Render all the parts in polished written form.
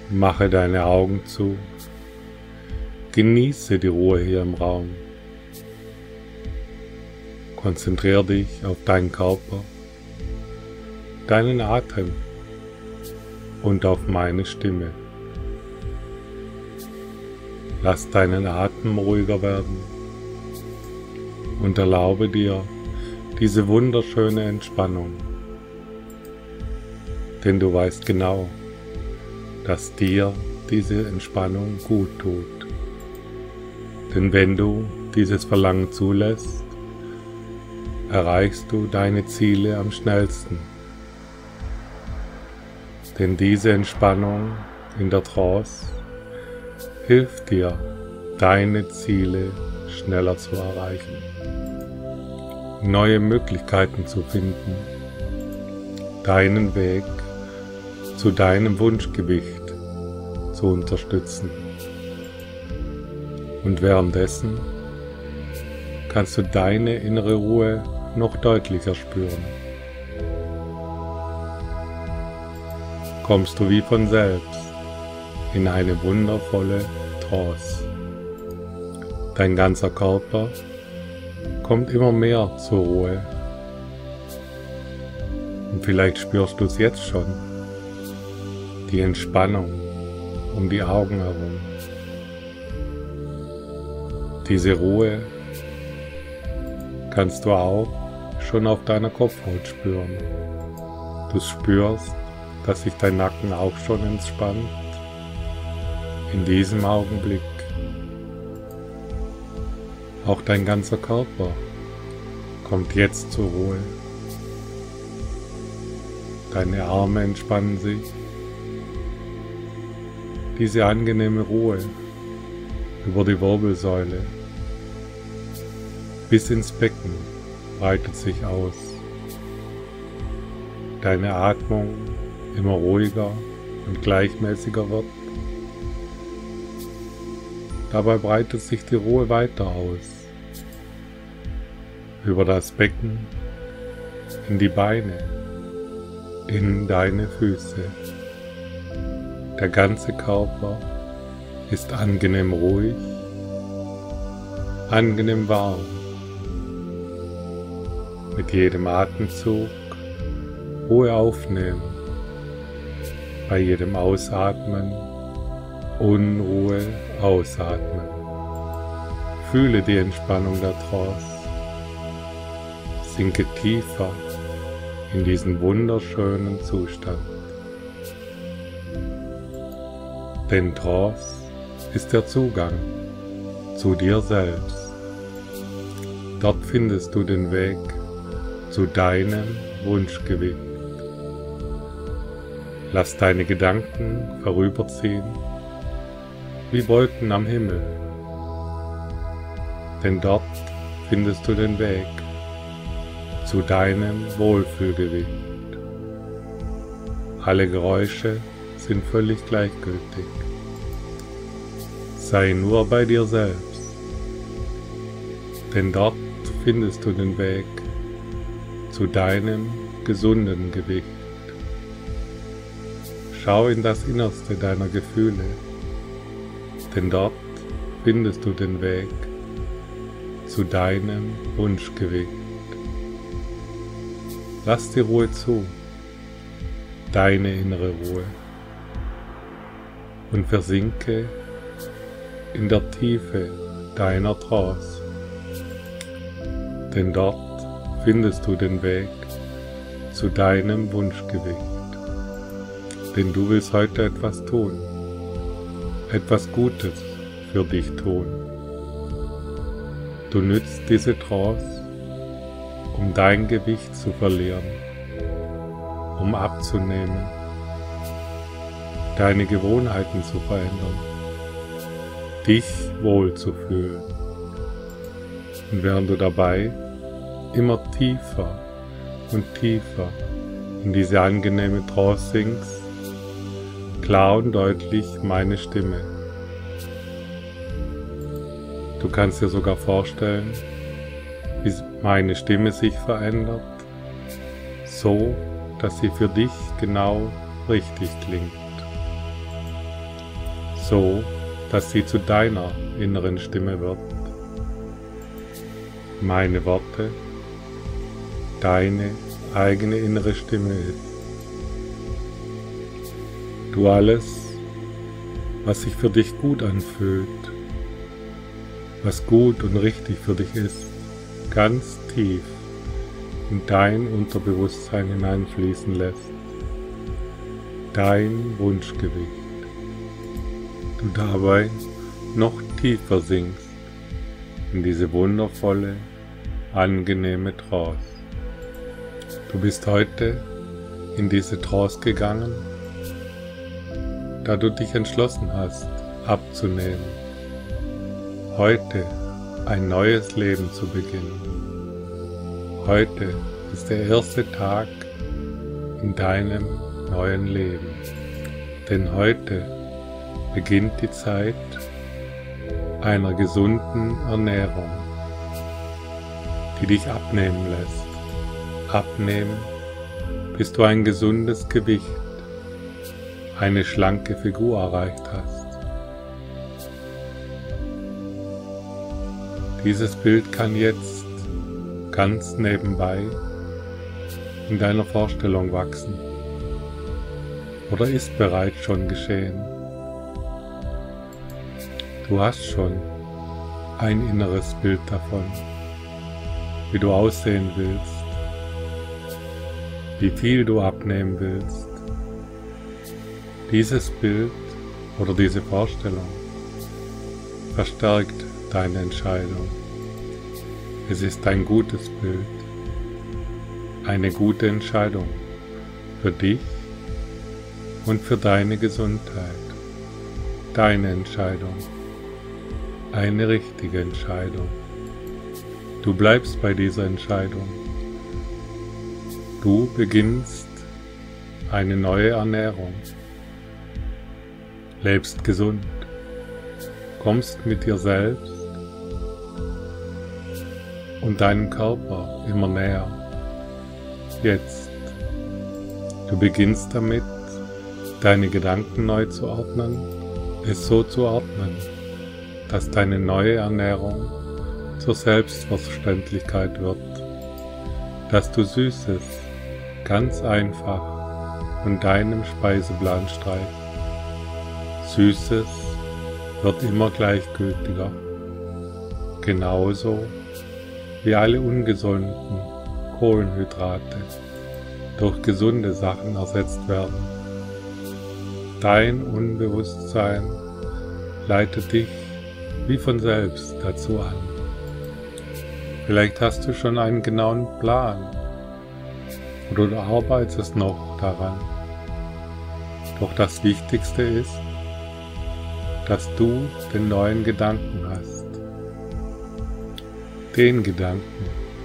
Mache deine Augen zu. Genieße die Ruhe hier im Raum. Konzentriere dich auf deinen Körper, deinen Atem und auf meine Stimme. Lass deinen Atem ruhiger werden und erlaube dir diese wunderschöne Entspannung. Denn du weißt genau, dass dir diese Entspannung gut tut. Denn wenn du dieses Verlangen zulässt, erreichst du deine Ziele am schnellsten. Denn diese Entspannung in der Trance hilft dir, deine Ziele schneller zu erreichen, neue Möglichkeiten zu finden, deinen Weg zu deinem Wunschgewicht zu unterstützen. Und währenddessen kannst du deine innere Ruhe noch deutlicher spüren. Kommst du wie von selbst in eine wundervolle Trance. Dein ganzer Körper kommt immer mehr zur Ruhe. Und vielleicht spürst du es jetzt schon, die Entspannung um die Augen herum. Diese Ruhe kannst du auch schon auf deiner Kopfhaut spüren. Du spürst, dass sich dein Nacken auch schon entspannt. In diesem Augenblick. Auch dein ganzer Körper kommt jetzt zur Ruhe. Deine Arme entspannen sich. Diese angenehme Ruhe über die Wirbelsäule bis ins Becken breitet sich aus. Deine Atmung immer ruhiger und gleichmäßiger wird. Dabei breitet sich die Ruhe weiter aus. Über das Becken, in die Beine, in deine Füße. Der ganze Körper ist angenehm ruhig, angenehm warm. Mit jedem Atemzug Ruhe aufnehmen, bei jedem Ausatmen Unruhe ausatmen. Fühle die Entspannung der Trance. Sinke tiefer in diesen wunderschönen Zustand. Denn Trance ist der Zugang zu dir selbst. Dort findest du den Weg zu deinem Wunschgewicht. Lass deine Gedanken vorüberziehen wie Wolken am Himmel. Denn dort findest du den Weg zu deinem Wohlfühlgewicht. Alle Geräusche sind völlig gleichgültig. Sei nur bei dir selbst, denn dort findest du den Weg zu deinem gesunden Gewicht. Schau in das Innerste deiner Gefühle, denn dort findest du den Weg zu deinem Wunschgewicht. Lass die Ruhe zu, deine innere Ruhe, und versinke in der Tiefe deiner Trance, denn dort findest du den Weg zu deinem Wunschgewicht. Denn du willst heute etwas tun, etwas Gutes für dich tun. Du nützt diese Trance, um dein Gewicht zu verlieren, um abzunehmen, deine Gewohnheiten zu verändern, dich wohlzufühlen. Und während du dabei immer tiefer und tiefer in diese angenehme Trance sinkst, klar und deutlich meine Stimme. Du kannst dir sogar vorstellen, wie meine Stimme sich verändert, so dass sie für dich genau richtig klingt. so dass sie zu deiner inneren Stimme wird. Meine Worte, deine eigene innere Stimme ist. Du alles, was sich für dich gut anfühlt, was gut und richtig für dich ist, ganz tief in dein Unterbewusstsein hineinfließen lässt. Dein Wunschgewicht. Du dabei noch tiefer sinkst in diese wundervolle, angenehme Trance. Du bist heute in diese Trance gegangen, da du dich entschlossen hast, abzunehmen, heute ein neues Leben zu beginnen. Heute ist der erste Tag in deinem neuen Leben, denn heute beginnt die Zeit einer gesunden Ernährung, die dich abnehmen lässt. Abnehmen, bis du ein gesundes Gewicht, eine schlanke Figur erreicht hast. Dieses Bild kann jetzt ganz nebenbei in deiner Vorstellung wachsen oder ist bereits schon geschehen. Du hast schon ein inneres Bild davon, wie du aussehen willst, wie viel du abnehmen willst. Dieses Bild oder diese Vorstellung verstärkt deine Entscheidung. Es ist ein gutes Bild, eine gute Entscheidung für dich und für deine Gesundheit, deine Entscheidung, eine richtige Entscheidung. Du bleibst bei dieser Entscheidung. Du beginnst eine neue Ernährung, lebst gesund, kommst mit dir selbst und deinem Körper immer näher. Jetzt. Du beginnst damit, deine Gedanken neu zu ordnen, es so zu ordnen, dass deine neue Ernährung zur Selbstverständlichkeit wird, dass du Süßes ganz einfach von deinem Speiseplan streichst. Süßes wird immer gleichgültiger, genauso wie alle ungesunden Kohlenhydrate durch gesunde Sachen ersetzt werden. Dein Unbewusstsein leitet dich wie von selbst dazu an. Vielleicht hast du schon einen genauen Plan oder du arbeitest noch daran. Doch das Wichtigste ist, dass du den neuen Gedanken hast. Den Gedanken: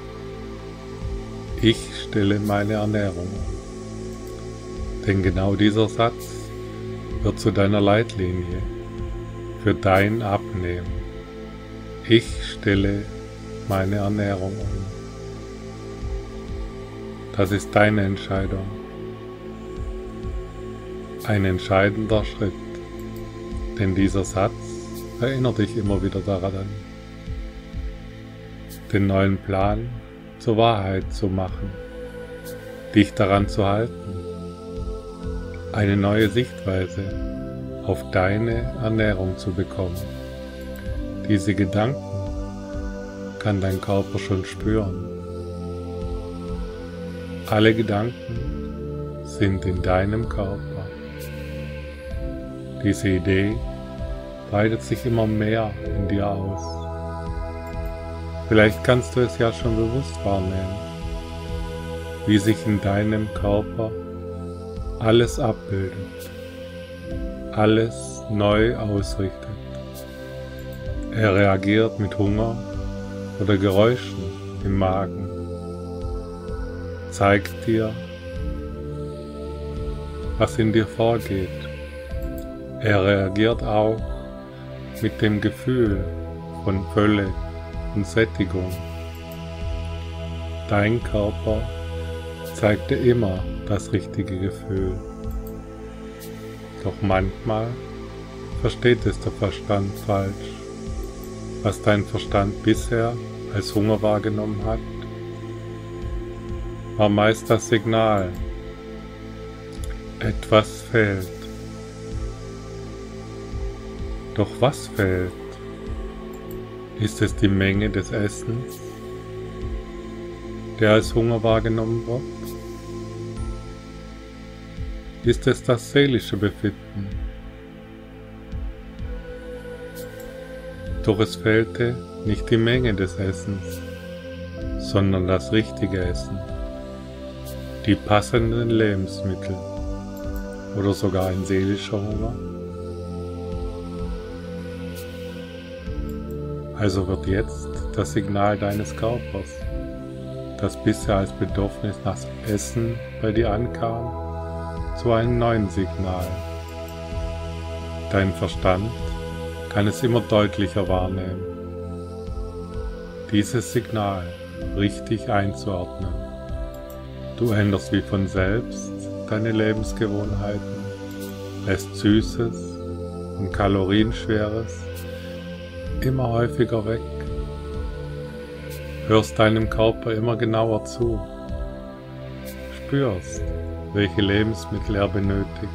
Ich stelle meine Ernährung um. Denn genau dieser Satz wird zu deiner Leitlinie für dein Abnehmen. Ich stelle meine Ernährung um. Das ist deine Entscheidung. Ein entscheidender Schritt, denn dieser Satz erinnert dich immer wieder daran, den neuen Plan zur Wahrheit zu machen, dich daran zu halten, eine neue Sichtweise auf deine Ernährung zu bekommen. Diese Gedanken kann dein Körper schon spüren. Alle Gedanken sind in deinem Körper. Diese Idee breitet sich immer mehr in dir aus. Vielleicht kannst du es ja schon bewusst wahrnehmen, wie sich in deinem Körper alles abbildet, alles neu ausrichtet. Er reagiert mit Hunger oder Geräuschen im Magen, zeigt dir, was in dir vorgeht. Er reagiert auch mit dem Gefühl von Fülle und Sättigung. Dein Körper zeigt dir immer das richtige Gefühl. Doch manchmal versteht es der Verstand falsch. Was dein Verstand bisher als Hunger wahrgenommen hat, war meist das Signal, etwas fehlt. Doch was fehlt? Ist es die Menge des Essens, der als Hunger wahrgenommen wird? Ist es das seelische Befinden? Doch es fehlte nicht die Menge des Essens, sondern das richtige Essen, die passenden Lebensmittel oder sogar ein seelischer Hunger. Also wird jetzt das Signal deines Körpers, das bisher als Bedürfnis nach Essen bei dir ankam, zu einem neuen Signal. Dein Verstand kann es immer deutlicher wahrnehmen, dieses Signal richtig einzuordnen. Du änderst wie von selbst deine Lebensgewohnheiten, lässt Süßes und Kalorienschweres immer häufiger weg, hörst deinem Körper immer genauer zu, spürst, welche Lebensmittel er benötigt.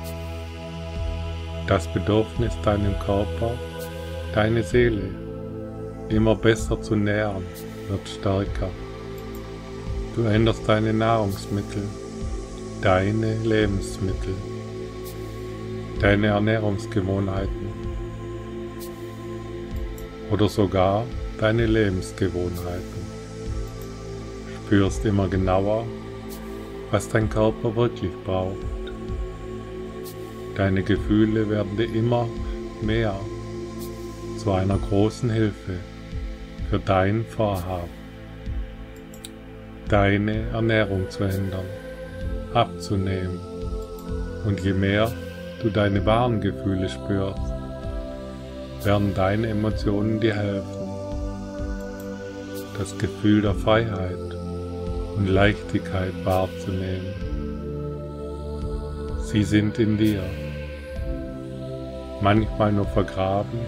Das Bedürfnis deinem Körper, deine Seele, immer besser zu nähren, wird stärker. Du änderst deine Nahrungsmittel, deine Lebensmittel, deine Ernährungsgewohnheiten oder sogar deine Lebensgewohnheiten. Spürst immer genauer, was dein Körper wirklich braucht. Deine Gefühle werden dir immer mehr zu einer großen Hilfe für dein Vorhaben, deine Ernährung zu ändern, abzunehmen. Und je mehr du deine wahren Gefühle spürst, werden deine Emotionen dir helfen, das Gefühl der Freiheit und Leichtigkeit wahrzunehmen. Sie sind in dir, manchmal nur vergraben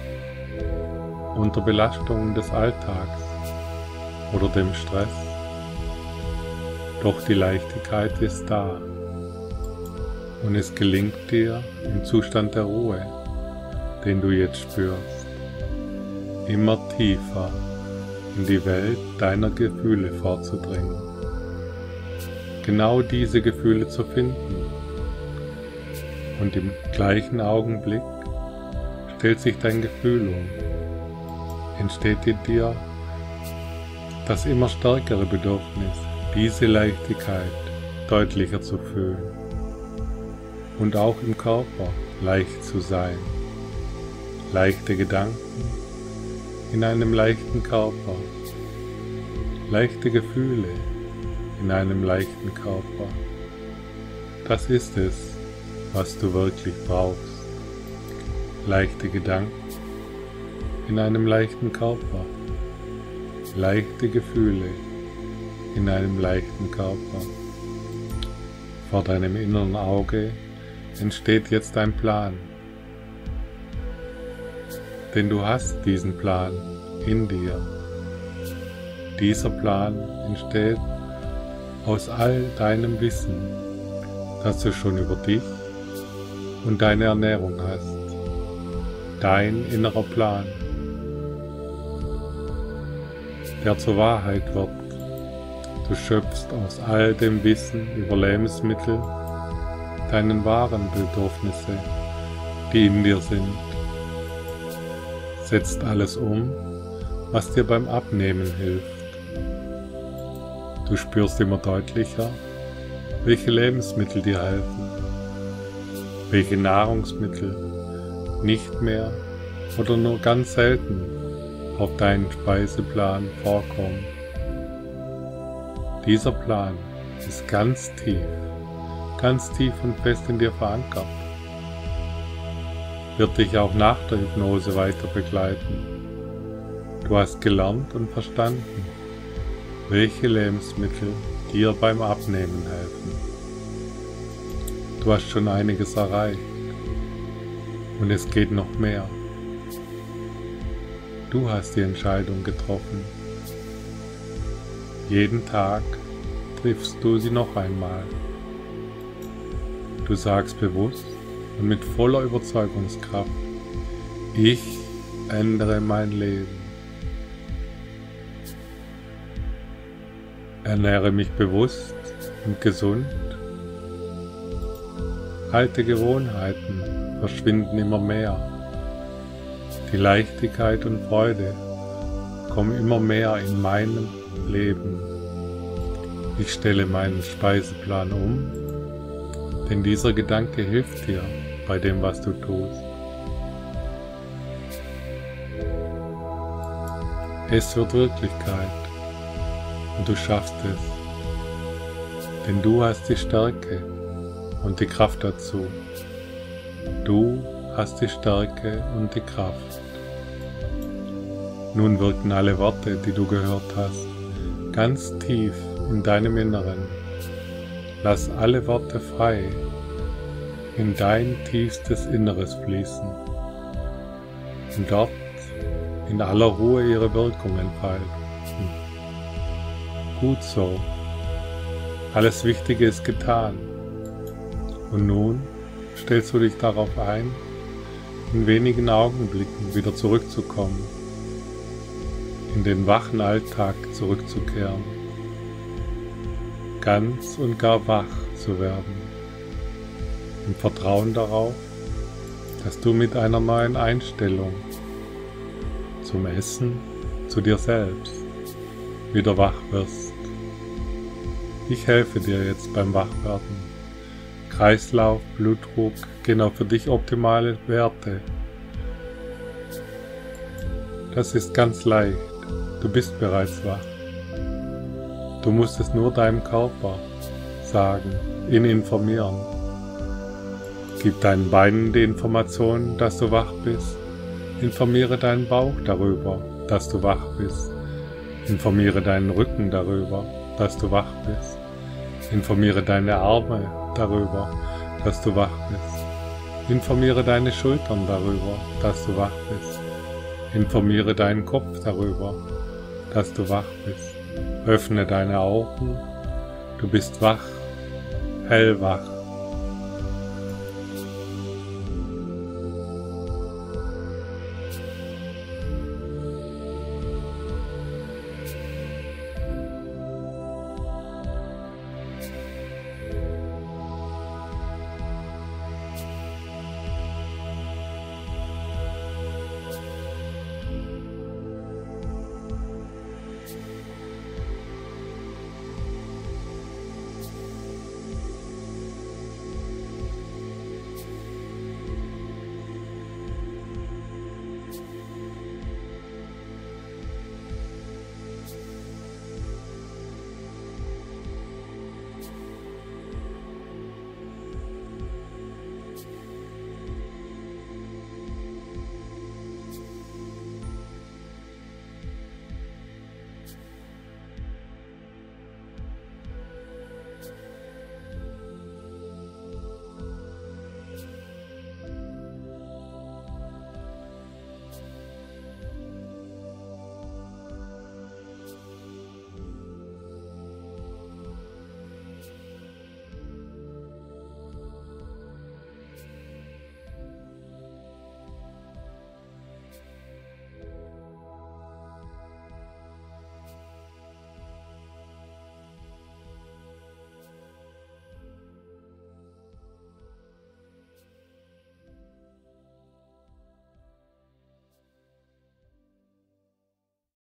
unter Belastungen des Alltags oder dem Stress. Doch die Leichtigkeit ist da und es gelingt dir im Zustand der Ruhe, den du jetzt spürst, immer tiefer in die Welt deiner Gefühle vorzudringen. Genau diese Gefühle zu finden. Und im gleichen Augenblick stellt sich dein Gefühl um. Entsteht in dir das immer stärkere Bedürfnis, diese Leichtigkeit deutlicher zu fühlen und auch im Körper leicht zu sein. Leichte Gedanken in einem leichten Körper, leichte Gefühle in einem leichten Körper. Das ist es, was du wirklich brauchst. Leichte Gedanken in einem leichten Körper, leichte Gefühle in einem leichten Körper. Vor deinem inneren Auge entsteht jetzt ein Plan, denn du hast diesen Plan in dir. Dieser Plan entsteht aus all deinem Wissen, das du schon über dich und deine Ernährung hast. Dein innerer Plan, der zur Wahrheit wird. Du schöpfst aus all dem Wissen über Lebensmittel deinen wahren Bedürfnisse, die in dir sind. Setzt alles um, was dir beim Abnehmen hilft. Du spürst immer deutlicher, welche Lebensmittel dir helfen, welche Nahrungsmittel nicht mehr oder nur ganz selten auf deinen Speiseplan vorkommen. Dieser Plan ist ganz tief und fest in dir verankert, wird dich auch nach der Hypnose weiter begleiten. Du hast gelernt und verstanden, welche Lebensmittel dir beim Abnehmen helfen. Du hast schon einiges erreicht. Und es geht noch mehr. Du hast die Entscheidung getroffen. Jeden Tag triffst du sie noch einmal. Du sagst bewusst und mit voller Überzeugungskraft: Ich ändere mein Leben. Ernähre mich bewusst und gesund. Alte Gewohnheiten verschwinden immer mehr. Die Leichtigkeit und Freude kommen immer mehr in meinem Leben. Ich stelle meinen Speiseplan um, denn dieser Gedanke hilft dir bei dem, was du tust. Es wird Wirklichkeit und du schaffst es, denn du hast die Stärke und die Kraft dazu. Du hast die Stärke und die Kraft. Nun wirken alle Worte, die du gehört hast, ganz tief in deinem Inneren. Lass alle Worte frei in dein tiefstes Inneres fließen und dort in aller Ruhe ihre Wirkung entfalten. Gut so. Alles Wichtige ist getan. Und nun stellst du dich darauf ein, in wenigen Augenblicken wieder zurückzukommen, in den wachen Alltag zurückzukehren, ganz und gar wach zu werden, im Vertrauen darauf, dass du mit einer neuen Einstellung zum Essen, zu dir selbst, wieder wach wirst. Ich helfe dir jetzt beim Wachwerden. Kreislauf, Blutdruck, genau für dich optimale Werte. Das ist ganz leicht. Du bist bereits wach. Du musst es nur deinem Körper sagen, ihn informieren. Gib deinen Beinen die Information, dass du wach bist. Informiere deinen Bauch darüber, dass du wach bist. Informiere deinen Rücken darüber, dass du wach bist. Informiere deine Arme darüber, dass du wach bist. Informiere deine Schultern darüber, dass du wach bist. Informiere deinen Kopf darüber, dass du wach bist. Öffne deine Augen, du bist wach, hellwach.